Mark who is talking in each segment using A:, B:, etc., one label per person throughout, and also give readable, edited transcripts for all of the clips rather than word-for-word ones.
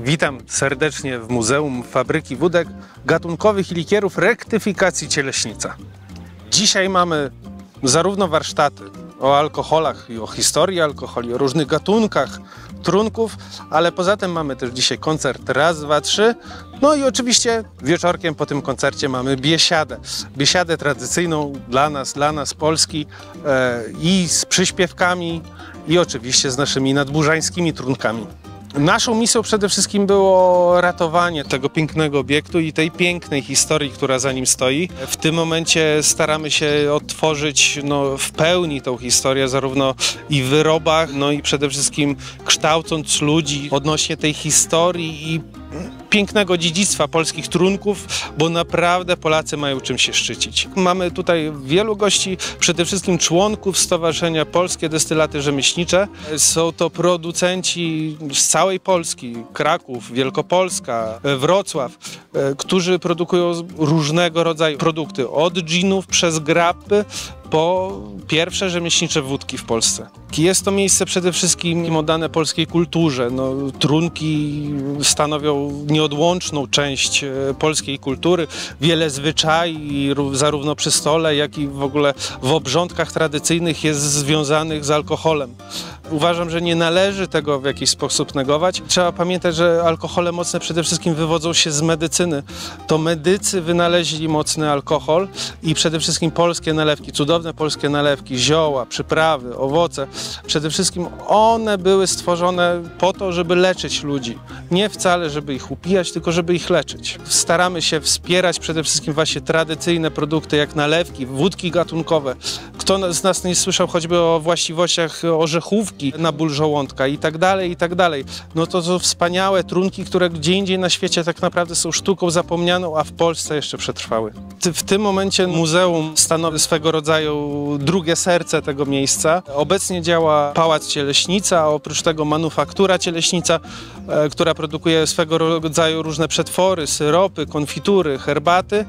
A: Witam serdecznie w Muzeum Fabryki Wódek Gatunkowych i Likierów Rektyfikacji Cieleśnica. Dzisiaj mamy zarówno warsztaty o alkoholach i o historii alkoholi, o różnych gatunkach trunków, ale poza tym mamy też dzisiaj koncert raz, dwa, trzy. No i oczywiście wieczorkiem po tym koncercie mamy biesiadę. Biesiadę tradycyjną dla nas Polski i z przyśpiewkami i oczywiście z naszymi nadburzańskimi trunkami. Naszą misją przede wszystkim było ratowanie tego pięknego obiektu i tej pięknej historii, która za nim stoi. W tym momencie staramy się odtworzyć w pełni tą historię, zarówno i w wyrobach, i przede wszystkim kształcąc ludzi odnośnie tej historii i pięknego dziedzictwa polskich trunków, bo naprawdę Polacy mają czym się szczycić. Mamy tutaj wielu gości, przede wszystkim członków Stowarzyszenia Polskie Destylaty Rzemieślnicze. Są to producenci z całej Polski, Kraków, Wielkopolska, Wrocław, którzy produkują różnego rodzaju produkty, od dżinów przez grappy, po pierwsze rzemieślnicze wódki w Polsce. Jest to miejsce przede wszystkim oddane polskiej kulturze. Trunki stanowią nieodłączną część polskiej kultury. Wiele zwyczajów, zarówno przy stole, jak i w ogóle w obrządkach tradycyjnych jest związanych z alkoholem. Uważam, że nie należy tego w jakiś sposób negować. Trzeba pamiętać, że alkohole mocne przede wszystkim wywodzą się z medycyny. To medycy wynaleźli mocny alkohol i przede wszystkim polskie nalewki, cudowne polskie nalewki, zioła, przyprawy, owoce. Przede wszystkim one były stworzone po to, żeby leczyć ludzi. Nie wcale, żeby ich upijać, tylko żeby ich leczyć. Staramy się wspierać przede wszystkim właśnie tradycyjne produkty, jak nalewki, wódki gatunkowe. Kto z nas nie słyszał choćby o właściwościach orzechówki na ból żołądka i tak dalej, i tak dalej. To są wspaniałe trunki, które gdzie indziej na świecie tak naprawdę są sztuką zapomnianą, a w Polsce jeszcze przetrwały. W tym momencie muzeum stanowi swego rodzaju drugie serce tego miejsca. Obecnie działa Pałac Cieleśnica, a oprócz tego manufaktura Cieleśnica, która produkuje swego rodzaju różne przetwory, syropy, konfitury, herbaty.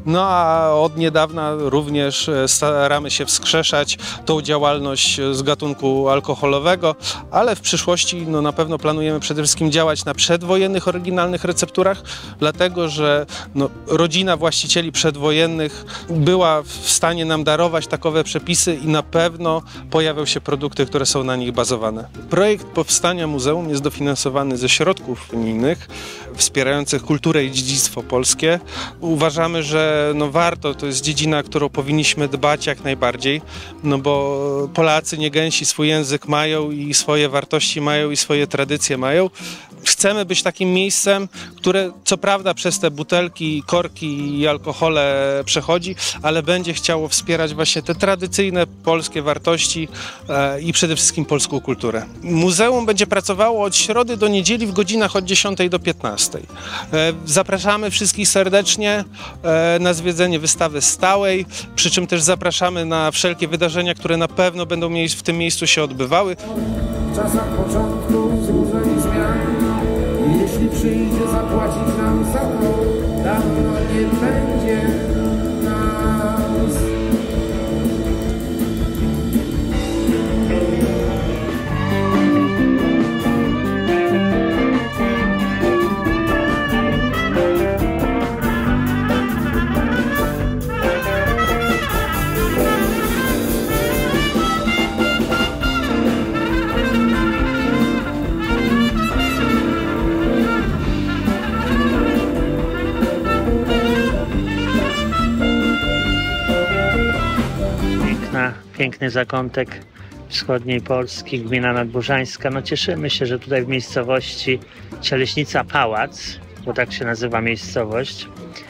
A: A od niedawna również staramy się wskrzeszać tą działalność z gatunku alkoholowego, ale w przyszłości na pewno planujemy przede wszystkim działać na przedwojennych, oryginalnych recepturach, dlatego że rodzina właścicieli przedwojennych była w stanie nam darować takowe przepisy i na pewno pojawią się produkty, które są na nich bazowane. Projekt powstania muzeum jest dofinansowany ze środków unijnych wspierających kulturę i dziedzictwo polskie. Uważamy, że warto, to jest dziedzina, którą powinniśmy dbać jak najbardziej, bo Polacy niegęsi swój język mają i swoje wartości mają i swoje tradycje mają. Chcemy być takim miejscem, które co prawda przez te butelki, korki i alkohole przechodzi, ale będzie chciało wspierać właśnie te tradycyjne polskie wartości i przede wszystkim polską kulturę. Muzeum będzie pracowało od środy do niedzieli w godzinach od 10 do 15. Zapraszamy wszystkich serdecznie na zwiedzenie wystawy stałej, przy czym też zapraszamy na wszelkie wydarzenia, które na pewno będą w tym miejscu się odbywały.
B: W czasach początku złudzeń zmian, jeśli przyjdzie zapłacić nam za to, dawno nie będzie nas.
C: Piękny zakątek wschodniej Polski, gmina nadburzańska. Cieszymy się, że tutaj w miejscowości Cieleśnica Pałac, bo tak się nazywa miejscowość,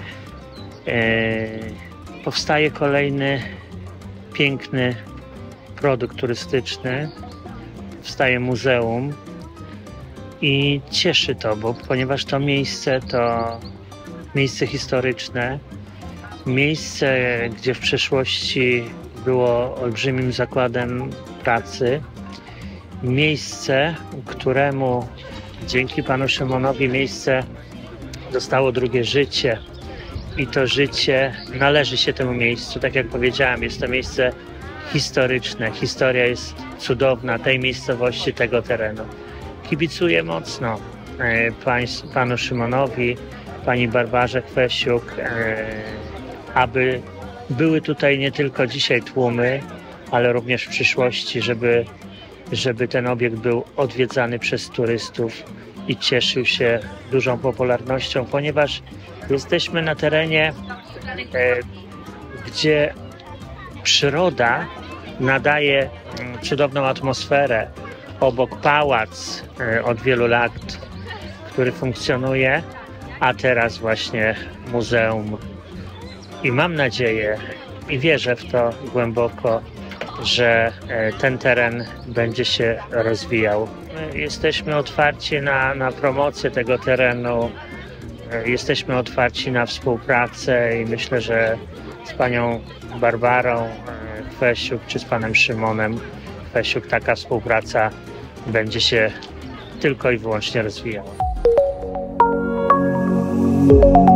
C: powstaje kolejny piękny produkt turystyczny. Powstaje muzeum i cieszy to, ponieważ to miejsce historyczne, miejsce, gdzie w przeszłości było olbrzymim zakładem pracy, miejsce, któremu dzięki panu Szymonowi dostało drugie życie i to życie należy się temu miejscu. Tak jak powiedziałem, jest to miejsce historyczne. Historia jest cudowna tej miejscowości, tego terenu. Kibicuję mocno panu Szymonowi, pani Barbarze Kwesiuk, aby były tutaj nie tylko dzisiaj tłumy, ale również w przyszłości, żeby ten obiekt był odwiedzany przez turystów i cieszył się dużą popularnością, ponieważ jesteśmy na terenie, gdzie przyroda nadaje cudowną atmosferę. Obok pałac od wielu lat, który funkcjonuje, a teraz właśnie muzeum. I mam nadzieję i wierzę w to głęboko, że ten teren będzie się rozwijał. My jesteśmy otwarci na promocję tego terenu, jesteśmy otwarci na współpracę i myślę, że z panią Barbarą Kwesiuk czy z panem Szymonem Kwesiuk taka współpraca będzie się tylko i wyłącznie rozwijała.